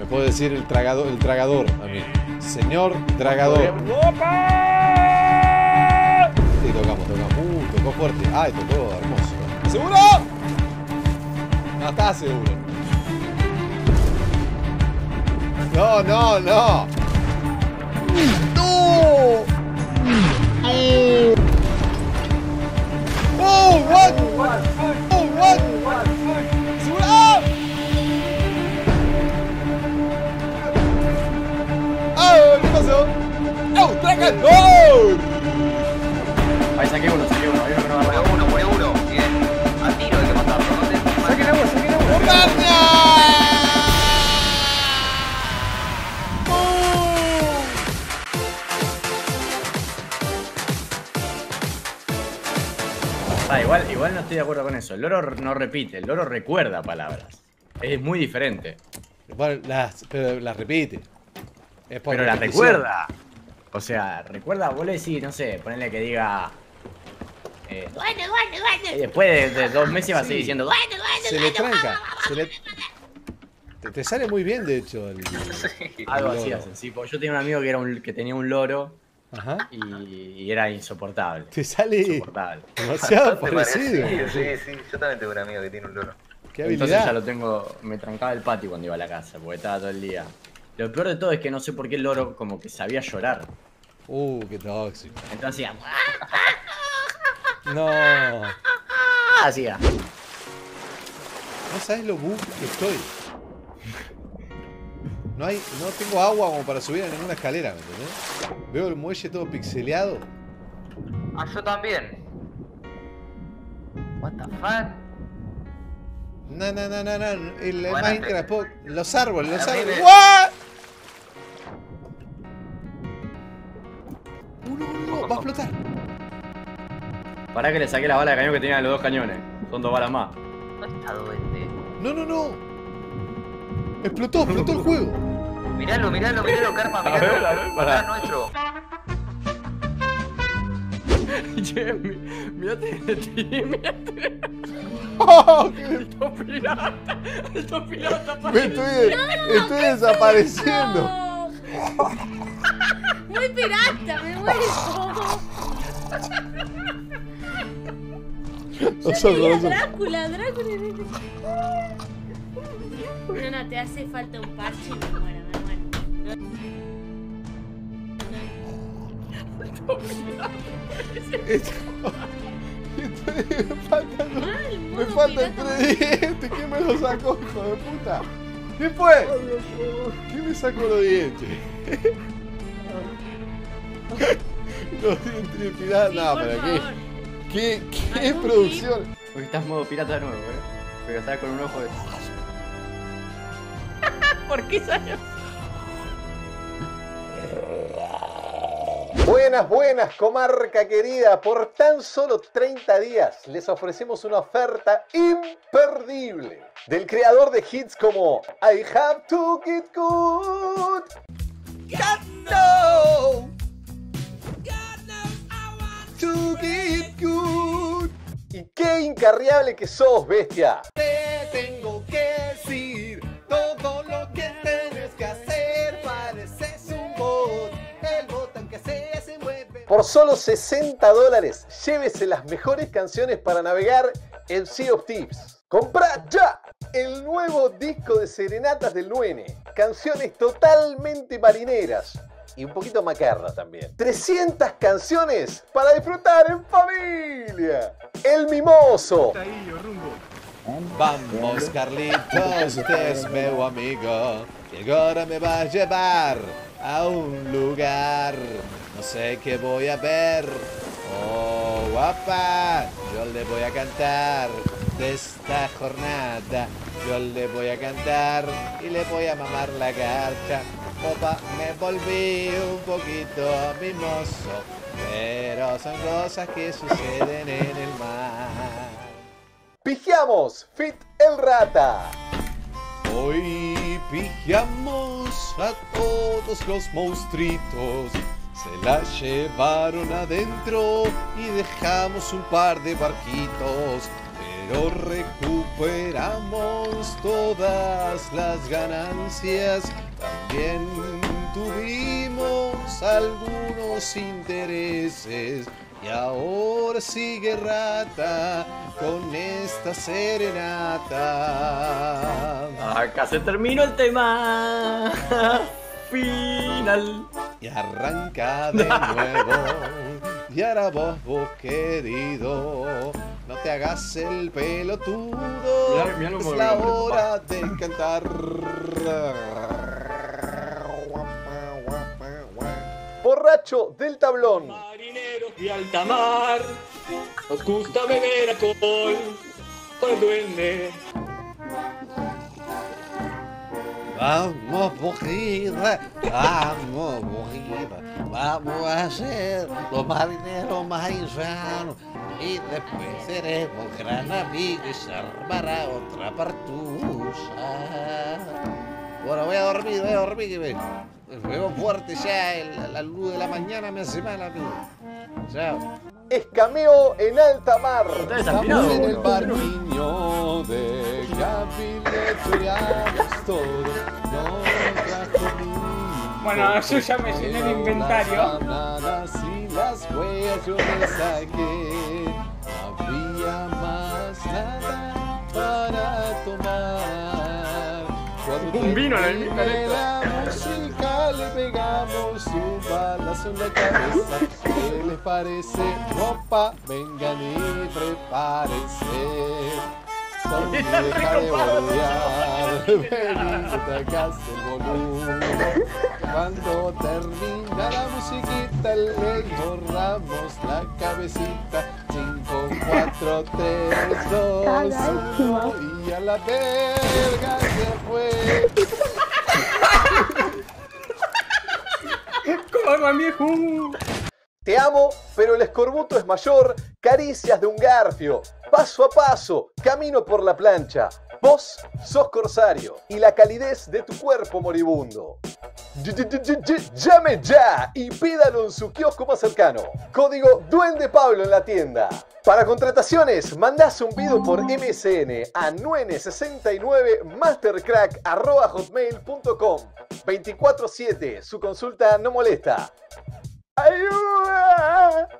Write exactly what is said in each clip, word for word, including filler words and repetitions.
puedo decir el tragador, el tragador a mí. Señor tragador. Sí, tocamos, tocamos. Uh, tocó fuerte. Ay, tocó hermoso. ¿Seguro? No está seguro. No, no, no. ¡No! ¡Oh, what! ¡Oh, what! ¡Seguro! ¡Oh! ¿Qué pasó? ¡Oh, tragador! Ahí saqué uno, saqué uno. Hay uno que no va a Muere uno, muere uno. Bien. A tiro hay que matarlo. Saquen agua, saquen agua. ¡Montaña! Ah, igual, igual no estoy de acuerdo con eso. El loro no repite, el loro recuerda palabras. Es muy diferente. Bueno, las, pero las repite. Es por Pero las repetición. recuerda. O sea, recuerda, vos le decís, no sé, ponele que diga. Eh, Duende, duende, duende. y después de, de dos meses va a Sí. seguir diciendo. Duende, duende, Se le duende. tranca. Se le... Te, te sale muy bien, de hecho. El... Algo el así loro. hacen, sí. Porque yo tenía un amigo que, era un, que tenía un loro Ajá. y, y era insoportable. Te sale Insoportable. demasiado ¿Te parecido. parece? Sí, sí, sí. Yo también tengo un amigo que tiene un loro. Qué Entonces ya habilidad. lo tengo, me trancaba el patio cuando iba a la casa, porque estaba todo el día. Lo peor de todo es que no sé por qué el loro como que sabía llorar. Uh, qué tóxico. Entonces hacía... No. ¡ah! Hacía. No sabes lo bug que estoy. No hay, no tengo agua como para subir a ninguna escalera, ¿me entendés? Veo el muelle todo pixeleado. Ah, yo también. What the fuck? No, no, no, no, no. El, el Bueno, Minecraft, po- los árboles, los a mí árboles. me- ¿What? Uh, no, no, no, va a explotar. Pará que le saqué la bala de cañón que tenía los dos cañones. Son dos balas más. ¿Dónde está duende? No, no, no. Explotó, explotó el juego. Miralo, miralo, miralo, Karma, A ver, miralo. a ver, pará. Acá nuestro. Che, mi- mirate, mirate. Oh, qué- Alto pirata. Alto pirata. me estoy, estoy desapareciendo. No. Muy pirata, me muero. Los Yo ojos, quería los ojos. Drácula, Drácula. No, no, te hace falta un parche y me muero, me muero. Esto- estoy- me faltan, Mal, me modo faltan pirata. tres dientes. ¿Quién me los sacó, hijo de puta? ¿Quién fue? ¿Quién me sacó los dientes? Los dientes de pirata. Sí, No, por pero favor. qué, qué, qué ¿Algún producción. Porque estás en modo pirata de nuevo, eh. Pero estás con un ojo de. ¿Por qué salió? Buenas, buenas, comarca querida. Por tan solo treinta días les ofrecemos una oferta imperdible del creador de hits como I Have to Get Good. God no. To get good. Y qué incarriable que sos, bestia. Te tengo que decir todo lo que tienes que hacer. Pareces un bot. El botón que se hace mueve. Por solo sesenta dólares, llévese las mejores canciones para navegar en Sea of Thieves. ¡Comprá ya! El nuevo disco de serenatas del Nuene. Canciones totalmente marineras. Y un poquito macarra también. trescientas canciones para disfrutar en familia. El Mimoso. Vamos, Carlitos, usted es mi amigo. Y ahora me va a llevar a un lugar. No sé qué voy a ver. Oh, guapa, yo le voy a cantar de esta jornada. Yo le voy a cantar y le voy a mamar la garcha. Opa, me volví un poquito mimoso, pero son cosas que suceden en el mar. Pigiamos, Fit el Rata. Hoy pigiamos a todos los monstruitos. Se la llevaron adentro y dejamos un par de barquitos pero recuperamos todas las ganancias. También tuvimos algunos intereses. Y ahora sigue Rata con esta serenata. Acá se terminó el tema final. Y arranca de nuevo. Y ahora vos, vos querido, no te hagas el pelotudo. Mirá, mirá lo es que la me hora de cantar. Borracho del tablón. Marineros de alta mar, nos gusta beber alcohol con el duende. Vamos morir, vamos morir, vamos a ser los marineros más llanos y después seremos gran amigos y se armará otra partusa. Bueno, voy a dormir, voy a dormir que me, me veo fuerte ya, el, la luz de la mañana me hace mal, amigo. Chao. Escameo en alta mar. Estamos en el barquiño de Gabileto y todos. No trajo ni Bueno, yo ya me llené de inventario. Las y las huellas yo me saqué. No había más nada para tomar. Cuando Un vino en el termine mismo la música le pegamos un balazo en la cabeza. ¿Qué les parece? Ropa, vengan y prepárense. Son deja de bolear, vení que te hagas el volumen. Cuando termina la musiquita le borramos la cabecita. Cinco, cuatro, tres, dos, uno y a la verga se fue. ¡Corra, viejo! Te amo, pero el escorbuto es mayor. Caricias de un garfio. Paso a paso, camino por la plancha. Vos sos corsario y la calidez de tu cuerpo moribundo. Llame ya y pídalo en su kiosco más cercano. Código Duende Pablo en la tienda. Para contrataciones, mandás un video por M S N a nueve sesenta y nueve mastercrack arroba hotmail punto com. veinticuatro siete, su consulta no molesta. ¡Ayuda!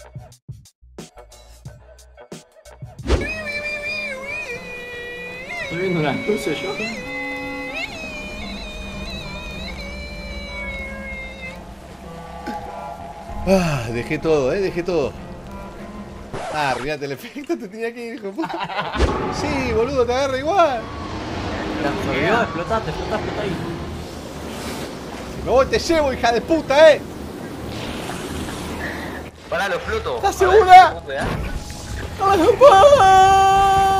Estoy viendo unas luces yo. Ah, dejé todo, eh, dejé todo. Ah, arruinate el efecto, te tenía que ir, hijo de puta. Sí, boludo, te agarra igual. Te absorbió, explotaste, explotaste, explotá ahí. Si me voy te llevo, hija de puta, eh. Pará, lo floto. ¿Estás A ver, segura? ¿cómo te da? ¡No lo puedo!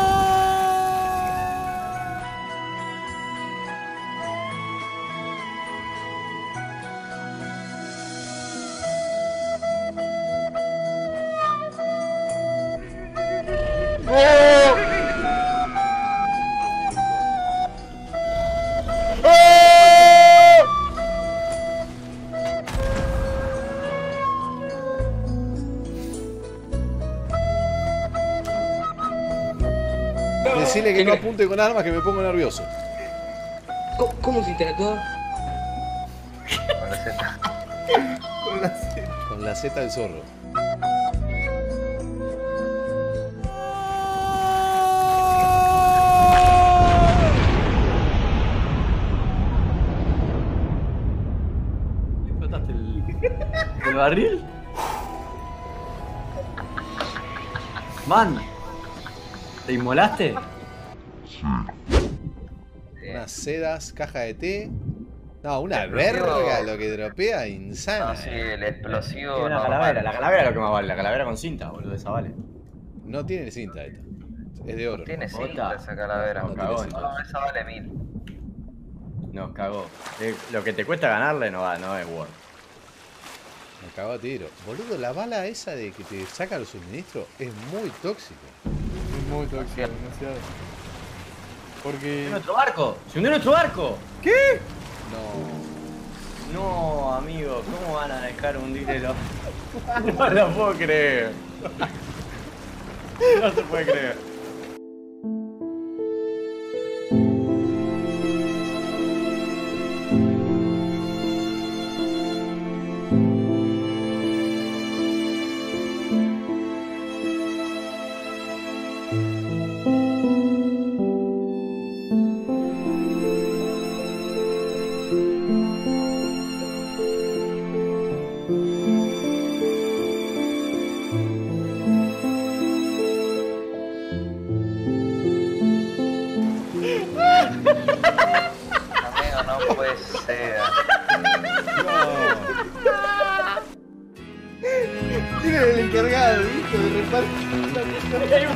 Decirle que no apunte con armas que me pongo nervioso. ¿Cómo, cómo se interactúa? Con la Z. Con la Z. Con la Z del zorro. ¿Explotaste el, el barril? Man, ¿te inmolaste? Unas sedas, caja de té. No, una El verga explosivo. lo que dropea, insana. No, sí, eh. el explosivo. Tiene una normal. calavera, la calavera es lo que más vale, la calavera con cinta, boludo, esa vale. No tiene cinta esta. Es de oro. Tiene Bota. cinta esa calavera. No, No, cagó, esa vale mil. Nos cagó. Eh, lo que te cuesta ganarle no va, no es Word. Me cagó a tiro. Boludo, la bala esa de que te saca los suministros es muy tóxica. Es muy tóxico, demasiado. Porque. ¡Se nuestro barco! ¡Se hundió nuestro barco! ¿Qué? No. No, amigo, ¿cómo van a dejar hundir el... No lo puedo creer. No se puede creer. la- la- la- Hay